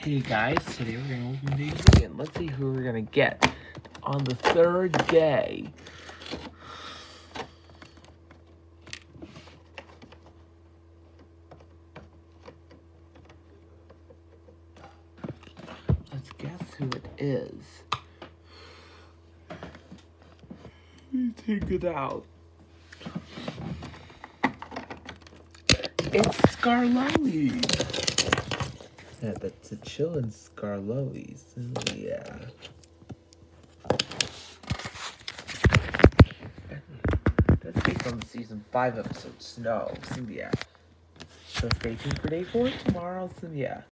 Hey guys, today we're gonna open these and let's see who we're gonna get on the third day. Let's guess who it is. Let me take it out. It's Scarlowi. Yeah, that's a chillin' Scarlowi. So yeah. That's based on the season 5 episode Snow. So yeah. So stay tuned for day 4 tomorrow. So yeah.